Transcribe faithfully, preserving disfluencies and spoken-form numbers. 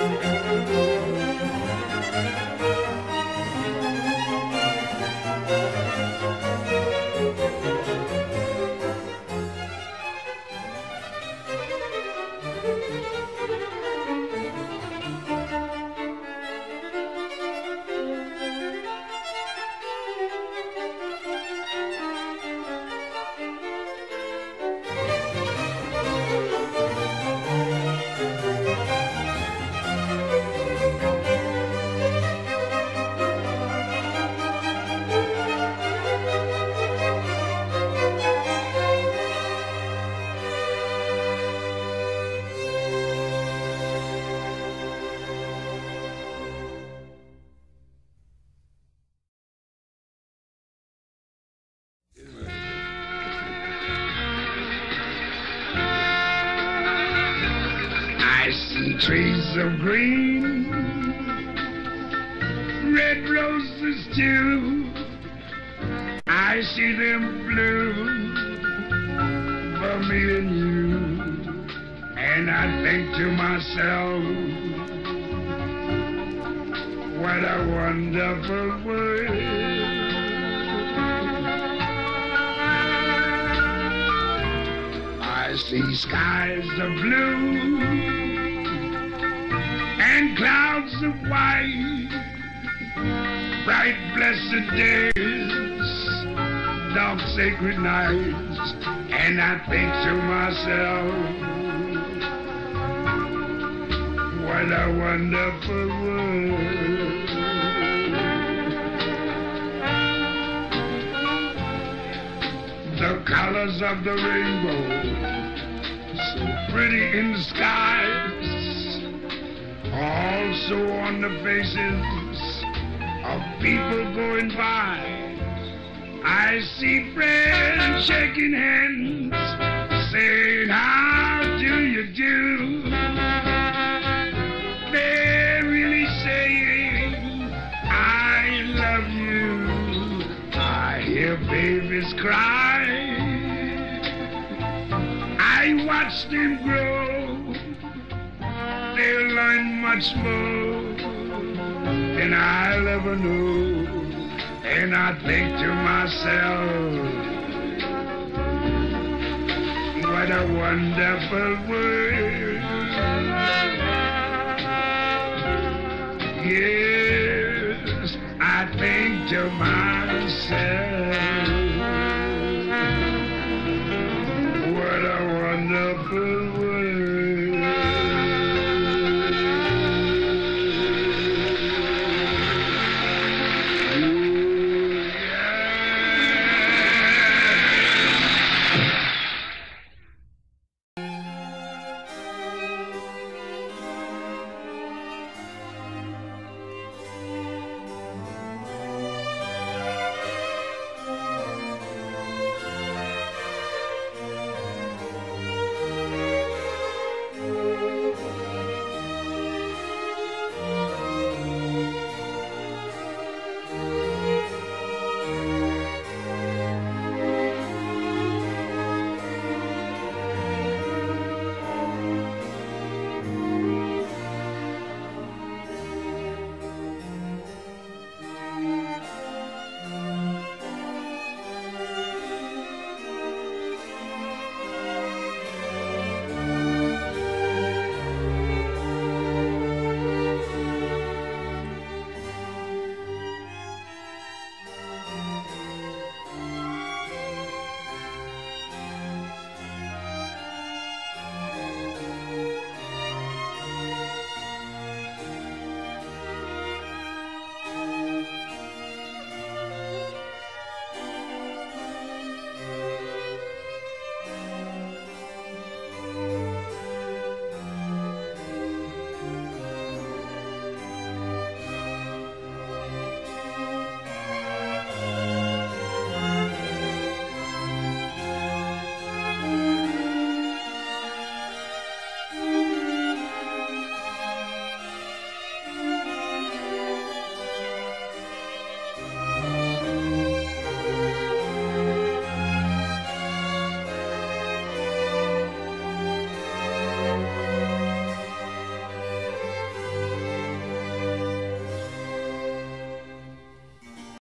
Trees of green, red roses too. I see them bloom for me and you, and I think to myself, what a wonderful world. I see skies of blue and clouds of white, bright blessed days, dark sacred nights, and I think to myself, what a wonderful world. The colors of the rainbow, so pretty in the skies, also on the faces of people going by. I see friends shaking hands, saying, how do you do? They're really saying, I love you. I hear babies cry. I watch them grow. They'll learn much more than I'll ever know. And I think to myself, what a wonderful world. Yes, I think to myself,